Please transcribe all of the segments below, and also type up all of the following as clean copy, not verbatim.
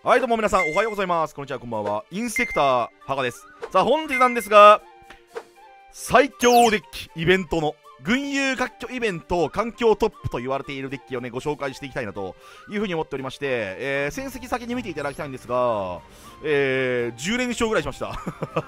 はいどうも皆さんおはようございます。こんにちは、こんばんは。インセクターハガです。さあ本日なんですが、最強デッキイベントの群雄割拠イベント環境トップと言われているデッキをねご紹介していきたいなというふうに思っておりまして、戦績先に見ていただきたいんですが、10連勝ぐらいしました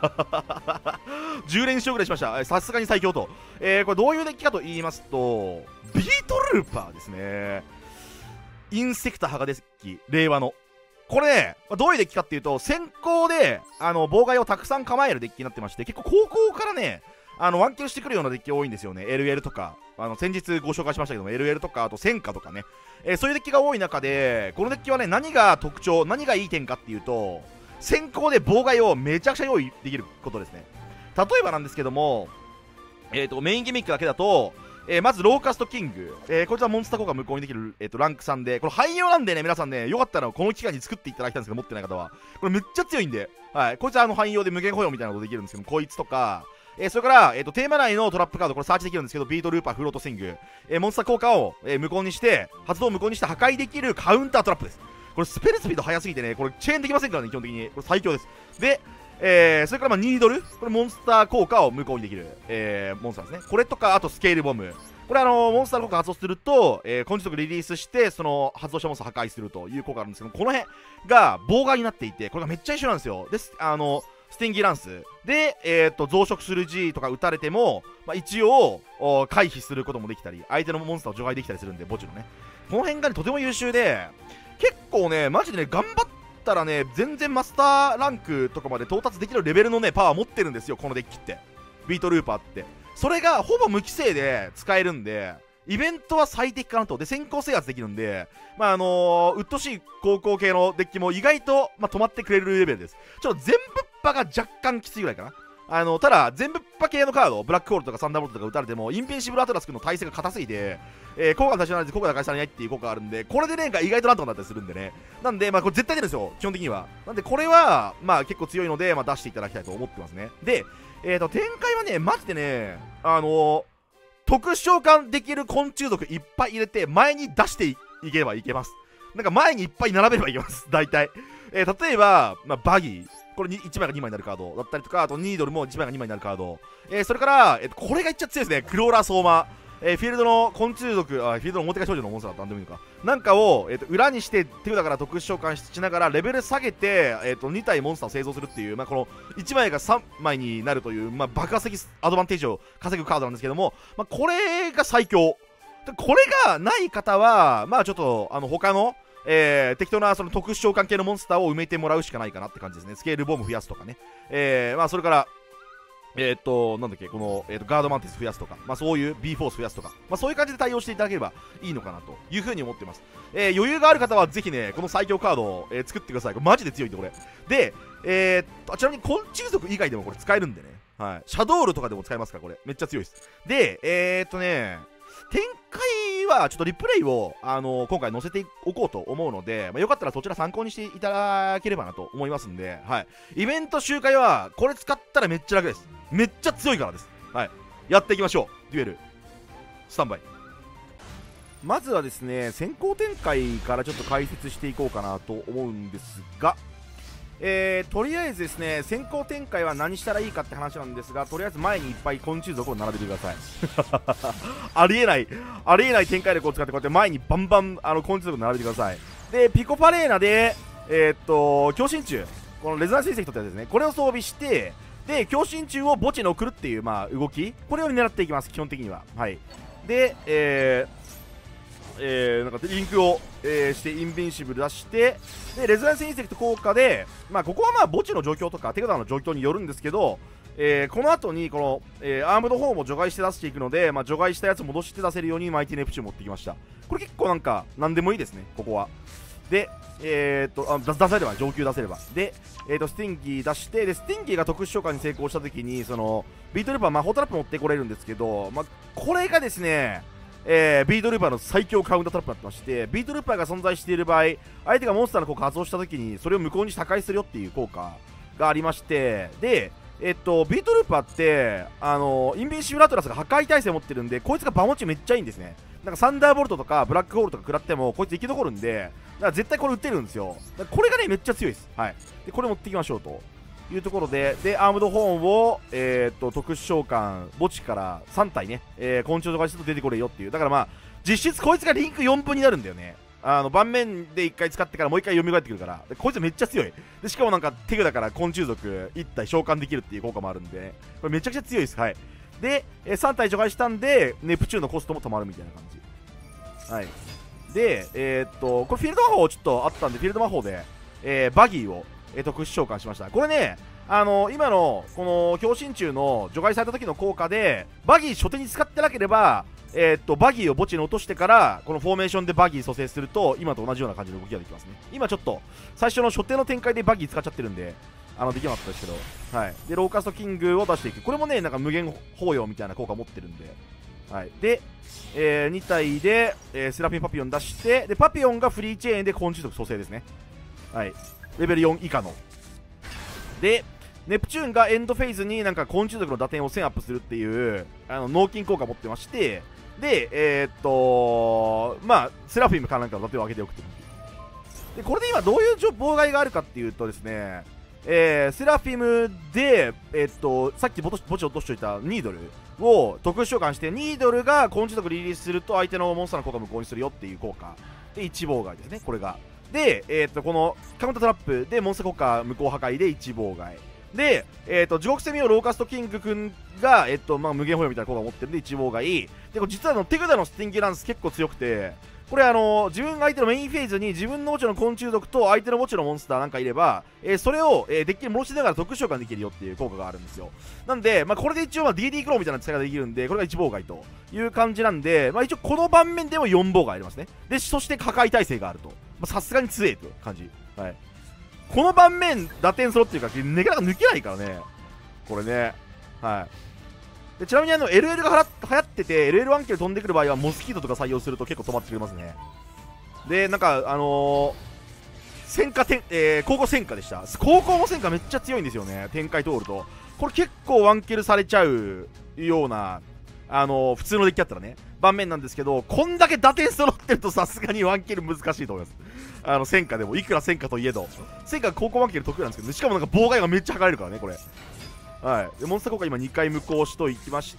10連勝ぐらいしました。さすがに最強と、これどういうデッキかと言いますと、ビートルーパーですね。インセクターハガデッキ令和のこれね、どういうデッキかっていうと、先行で妨害をたくさん構えるデッキになってまして、結構後攻からねワンキルしてくるようなデッキ多いんですよね。 LL とか先日ご紹介しましたけども LL とかあと戦火とかね、そういうデッキが多い中で、このデッキはね何が特徴、何がいい点かっていうと、先行で妨害をめちゃくちゃ用意できることですね。例えばなんですけども、メインギミックだけだとまずローカストキング、こいつはモンスター効果無効にできる、ランク3で、これ汎用なんでね、皆さんねよかったらこの期間に作っていただきたいんですけど、持ってない方はこれめっちゃ強いんで、はい、こいつは汎用で無限保養みたいなことできるんですけど、こいつとか、それから、テーマ内のトラップカード、これサーチできるんですけど、ビートルーパーフロートスイング、モンスター効果を、無効にして発動を無効にして破壊できるカウンタートラップです。これスペルスピード速すぎてね、これチェーンできませんからね、基本的にこれ最強です。でそれからニードル、これモンスター効果を無効にできる、モンスターですね。これとか、あとスケールボム、これモンスターの効果発動すると、根治速リリースしてその発動したモンスター破壊するという効果があるんですけど、この辺が妨害になっていて、これがめっちゃ一緒なんですよ。でステンギーランスで、増殖する G とか打たれても、一応回避することもできたり、相手のモンスターを除外できたりするんで、墓地のね、この辺が、ね、とても優秀で、結構ねマジでね頑張ったらね全然マスターランクとかまで到達できるレベルのねパワー持ってるんですよ、このデッキって。ビートルーパーってそれがほぼ無規制で使えるんで、イベントは最適かなと。で先行制圧できるんで、うっとしい高校系のデッキも意外と、止まってくれるレベルです。ちょっと全部っぱが若干きついぐらいかな。ただ全部っぱ系のカード、ブラックホールとかサンダーボルトとか打たれてもインペンシブルアトラス君の耐性が硬すぎて、効果が立ち上がらず効果が返されないっていう効果があるんで、これでね意外となんとかなったりするんでね。なんでこれ絶対出るんですよ、基本的には。なんでこれは結構強いので、出していただきたいと思ってますね。で展開はねマジでね特殊召喚できる昆虫族いっぱい入れて前に出していければいけます。なんか前にいっぱい並べればいけます大体。例えば、バギー、これ1枚が2枚になるカードだったりとか、あとニードルも1枚が2枚になるカード、それから、これがいっちゃ強いですね、クローラー相馬、フィールドの昆虫族、フィールドの表か少女のモンスターだったんでもいいのかなんかを、裏にして手札から特殊召喚しながらレベル下げて、2体モンスターを製造するっていう、この1枚が3枚になるという、爆発的アドバンテージを稼ぐカードなんですけども、これが最強。これがない方はちょっと他の適当なその特殊召喚系のモンスターを埋めてもらうしかないかなって感じですね。スケールボム増やすとかね、それからなんだっけ、この、ガードマンティス増やすとか、そういう B フォース増やすとか、そういう感じで対応していただければいいのかなというふうに思ってます。余裕がある方はぜひねこの最強カードを、作ってください。これマジで強いんでこれで、ちなみに昆虫族以外でもこれ使えるんでね、はい、シャドールとかでも使えますから、これめっちゃ強いです。で展開はちょっとリプレイを、今回載せておこうと思うので、よかったらそちら参考にしていただければなと思いますんで、はい、イベント周回はこれ使ったらめっちゃ楽です。めっちゃ強いからです。はい、やっていきましょう。デュエルスタンバイ。まずはですね先行展開からちょっと解説していこうかなと思うんですが、とりあえずですね先行展開は何したらいいかって話なんですが、とりあえず前にいっぱい昆虫族を並べてくださいありえない展開力を使ってこうやって前にバンバン昆虫族を並べてください。でピコパレーナで強心虫、このレズナースインセクトってやつですね、これを装備して、で強心虫を墓地に送るっていう動き、これを狙っていきます基本的には。はいでなんかリンクを、してインビンシブル出して、でレズナンスインセクト効果で、ここは墓地の状況とか手札の状況によるんですけど、この後にこの、アームド4も除外して出していくので、除外したやつ戻して出せるようにマイティネプチューン持ってきました。これ結構なんか何でもいいですねここは。で出せれば上級出せればで、スティンギー出して、でスティンギーが特殊召喚に成功した時にそのビートルーパー魔法トラップ持ってこれるんですけど、これがですねビートルーパーの最強カウンタートラップになってまして、ビートルーパーが存在している場合、相手がモンスターの効果発動した時にそれを無効にして破壊するよっていう効果がありまして、でビートルーパーって、インビンシブルアトラスが破壊耐性持ってるんで、こいつが場持ちめっちゃいいんですね。なんかサンダーボルトとかブラックホールとか食らってもこいつ生き残るんで、だから絶対これ撃てるんですよ。だからこれがねめっちゃ強いです。はい。でこれ持っていきましょうというところで、アームドホーンを特殊召喚墓地から3体ね、昆虫とかして出てこれよっていう。だからまあ実質こいつがリンク4分になるんだよね。盤面で1回使ってからもう1回蘇ってくるから、でこいつめっちゃ強い。でしかもなんか手札から昆虫族1体召喚できるっていう効果もあるんで、これめちゃくちゃ強いです。はい。で、3体除外したんでネプチューンのコストも止まるみたいな感じ。はい。でこれフィールド魔法ちょっとあったんで、フィールド魔法で、バギーを、特殊召喚しました。これね今のこの強心中の除外された時の効果でバギー初手に使ってなければバギーを墓地に落としてからこのフォーメーションでバギー蘇生すると今と同じような感じの動きができますね。今ちょっと最初の初手の展開でバギー使っちゃってるんでできなかったですけど、はい。でローカストキングを出していく。これもねなんか無限包容みたいな効果持ってるんで、はい。で、2体で、セラフィンパピオン出して、でパピオンがフリーチェーンで昆虫族蘇生ですね。はい。レベル4以下のでネプチューンがエンドフェイズになんか昆虫族の打点を1000アップするっていう脳筋効果を持ってまして、でまあセラフィムかなんかの打点を上げておくという。でこれで今どういう妨害があるかっていうとですね、セラフィムでさっき墓地落としておいたニードルを特殊召喚して、ニードルが昆虫族リリースすると相手のモンスターの効果を無効にするよっていう効果で1妨害ですね、これが。で、このカウンタートラップでモンスター効果無効破壊で1妨害で、地獄セミをローカストキング君が、まあ、無限保養みたいな効果を持ってるんで1妨害で、これ実は手札のスティンギーランス結構強くて、これ自分が相手のメインフェーズに自分の墓地の昆虫族と相手の墓地のモンスターなんかいれば、それを、デッキに戻しながら特殊召喚できるよっていう効果があるんですよ。なんで、まあ、これで一応、まあ、DD クローみたいな使い方できるんで、これが1妨害という感じなんで、まあ、一応この盤面でも4妨害ありますね。でそして破壊耐性があると、さすがに強いという感じ。はい。この盤面打点揃っていうかなかなか抜けないからねこれね。はい。でちなみにLL が流行ってて LL ワンキル飛んでくる場合はモスキートとか採用すると結構止まってくれますね。でなんか戦火高校戦火でした。高校も戦火めっちゃ強いんですよね。展開通るとこれ結構ワンキルされちゃうような普通のデッキだったらね盤面なんですけど、こんだけ打点揃ってるとさすがにワンキル難しいと思います。戦火でもいくら戦火といえど戦火高校ワンキル得意なんですけど、しかもなんか妨害がめっちゃ剥がれるからねこれ。はい。でモンスター効果今2回無効しといきまして、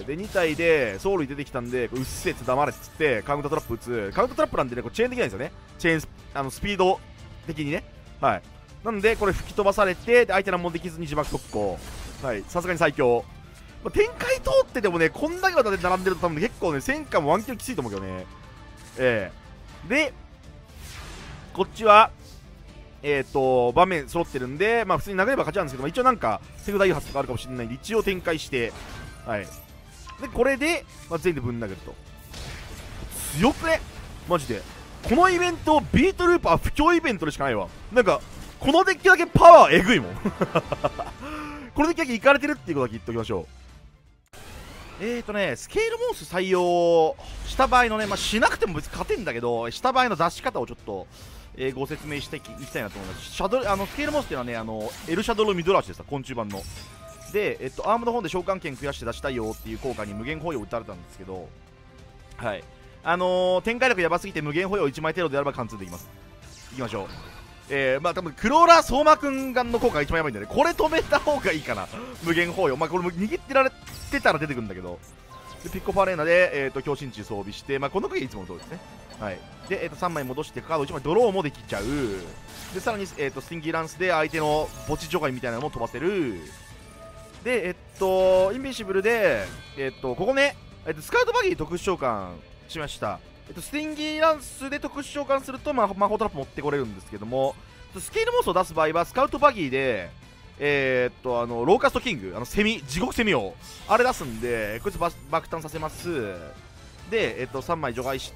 で2体でソウルに出てきたんでうっせえつ黙れっつってカウンタートラップ打つ。カウンタートラップなんでねこれチェーンできないんですよね。チェーンスピード的にね。はい。なんでこれ吹き飛ばされて、で相手何もできずに自爆特攻。はい。さすがに最強。まあ、展開通っててもねこんだけの打点並んでると多分、ね、結構ね戦火もワンキルきついと思うけどね。でこっちは場面揃ってるんで、まあ普通に投げれば勝ちなんですけど、まあ、一応なんか手札誘発とかあるかもしれないんで一応展開して、はい。でこれで、まあ、全員でぶん投げると強くねマジで。このイベントビートルーパー不況イベントでしかないわ。なんかこのデッキだけパワーえぐいもんこのデッキだけいかれてるっていうことだけ言っておきましょう。スケールモンス採用した場合のね、まあ、しなくても別に勝てんだけど、した場合の出し方をちょっと、ご説明していきたいなと思います。スケールモンスっていうのはね、エルシャドルミドラーシュです。昆虫版の。で、アームの方で召喚権増やして出したいよっていう効果に無限保養を打たれたんですけど、はい。展開力やばすぎて無限保養1枚程度であれば貫通できます。いきましょう。まあ多分クローラー相馬くんがの効果が一番やばいんだよね。これ止めた方がいいかな。無限包容。まあこれも握ってられてたら出てくるんだけど。でピッコファレーナで、強心中装備して、まあこの時はいつもの通りですね。はい。で、3枚戻してカード1枚ドローもできちゃう。で、さらに、スティンギーランスで相手の墓地除外みたいなのも飛ばせる。で、インビンシブルで、ここね、スカウトバギー特殊召喚しました。スティンギーランスで特殊召喚すると、まあ、魔法トラップ持ってこれるんですけども、スケールモンスを出す場合はスカウトバギーでローカストキング地獄セミをあれ出すんで、こいつ爆誕させます。で、3枚除外して、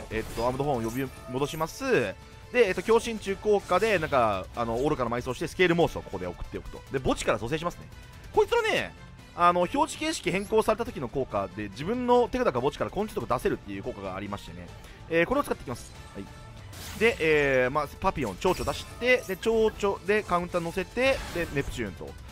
アームドホーンを呼び戻します。で、強心中効果でなんか愚かな埋葬してスケールモンスをここで送っておくと。で墓地から蘇生しますね。こいつのね表示形式変更された時の効果で自分の手札か墓地から昆虫とか出せるっていう効果がありましてね、これを使っていきます。はい。で、まあ、パピオン、蝶々出して、で、蝶々でカウンター乗せて、で、ネプチューンと。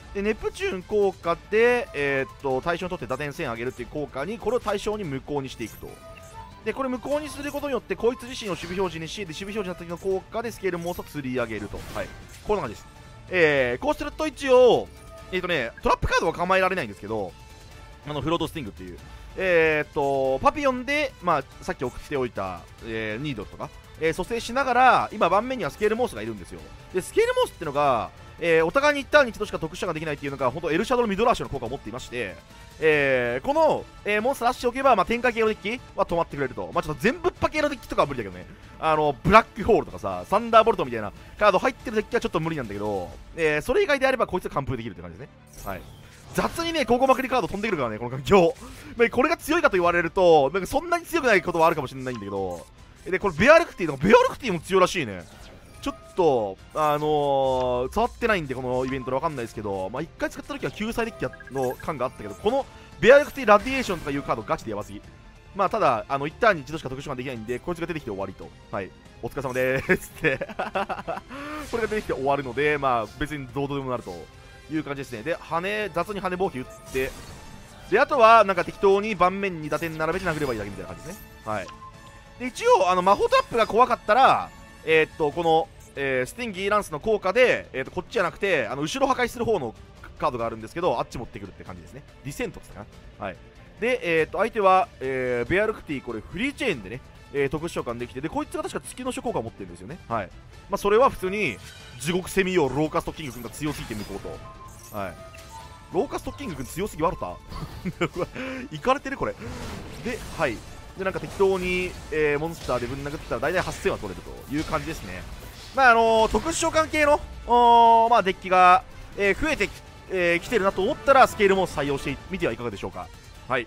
でネプチューン効果で、対象にとって打点1000上げるっていう効果に、これを対象に無効にしていくと。でこれ無効にすることによってこいつ自身を守備表示にし、で守備表示の時の効果でスケールモンスターを釣り上げると。はい、こんな感じです。こうすると一応トラップカードは構えられないんですけど、フロートスティングっていうパピヨンで、さっき送っておいた、ニードルとか、蘇生しながら、今盤面にはスケールモースがいるんですよ。でスケールモースっていうのが、お互いに1ターンに1度しか特殊ができないっていうのが本当エルシャドウのミドラーシュの効果を持っていまして、この、モンスター出しておけば、展開系のデッキは止まってくれると。ちょっと全部っぱ系のデッキとかは無理だけどね、ブラックホールとかさ、サンダーボルトみたいなカード入ってるデッキはちょっと無理なんだけど、それ以外であればこいつは完封できるって感じですね。はい、雑にね、高校まくりカード飛んでくるからね、この環境。これが強いかと言われると、そんなに強くないことはあるかもしれないんだけど、で、これベアルクティも強いらしいね。ちょっと、触ってないんで、このイベントでわかんないですけど、1回使った時は救済デッキの感があったけど、このベアルクティラディエーションとかいうカードガチでやばすぎ。ただ、1ターンに1度しか特殊ができないんで、こいつが出てきて終わりと。はい、お疲れ様でーすって。これが出てきて終わるので、別にどうでもなるという感じですね。で、雑に羽防御打って、で、あとは、適当に盤面に打点並べて殴ればいいだけみたいな感じですね。はい。で、一応、魔法トラップが怖かったら、この、スティンギーランスの効果で、こっちじゃなくて、後ろ破壊する方のカードがあるんですけど、あっち持ってくるって感じですね。ディセントですかな。はい。で、相手は、ベアルクティ、これフリーチェーンでね、特殊召喚できて、で、こいつが確か月の書効果を持ってるんですよね。はい。それは普通に、地獄セミ用ローカストキング君が強すぎて無効と。はい。ローカストキング君強すぎワルタいかれてるこれ。で、はい。で、適当に、モンスターでぶん殴ったら大体8000は取れるという感じですね。特殊召喚系の、デッキが、増えてきてるなと思ったら、スケールも採用してみてはいかがでしょうか。はい。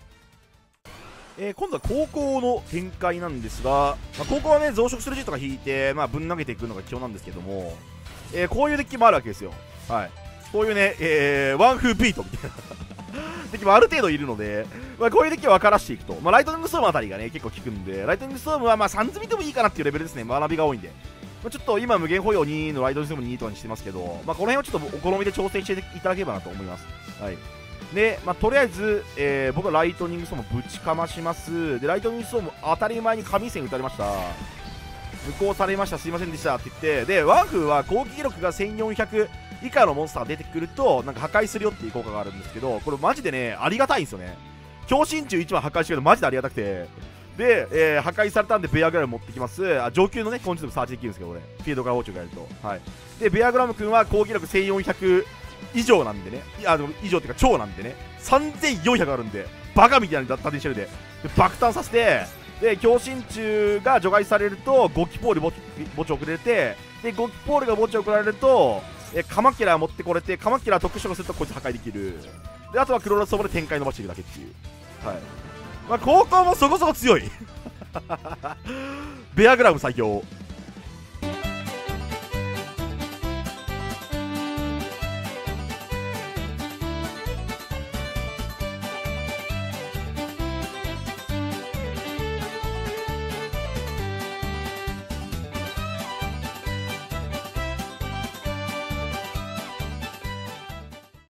今度は高校の展開なんですが、高校はね、増殖する G とか引いて、ぶん投げていくのが基本なんですけども、こういうデッキもあるわけですよ。はい。こういうね、ワンフービートみたいなデッキもある程度いるので、こういうデッキは分からしていくと。ライトニングストームあたりがね、結構効くんで、ライトニングストームは3積みでもいいかなっていうレベルですね。学びが多いんで。ちょっと今、無限保養2のライトニングストーム2とかにしてますけど、この辺はちょっとお好みで調整していただければなと思います。はい。で、とりあえず、僕はライトニングストームぶちかまします。で、ライトニングストーム当たり前に神線打たれました。無効されました、すいませんでしたって言って、で、ワンフーは攻撃力が1400以下のモンスターが出てくると、破壊するよっていう効果があるんですけど、これマジでね、ありがたいんですよね。強心中1枚破壊してるのマジでありがたくて。で、破壊されたんでベアグラム持ってきます。上級のね、コンチでもサーチできるんですけど、俺。フィールドから包丁がやると。はい。で、ベアグラム君は攻撃力1400以上なんでね、以上っていうか超なんでね、3400あるんで、バカみたいな打点してるんで、爆誕させて、で、強心中が除外されると、ゴキポール墓地送れて、で、ゴキポールが墓地送られると、カマキラ持ってこれて、カマキラ特殊がするとこいつ破壊できる。で、あとはクロラスソボで展開伸ばしていくだけっていう。はい。高校もそこそこ強いベアグラム最強。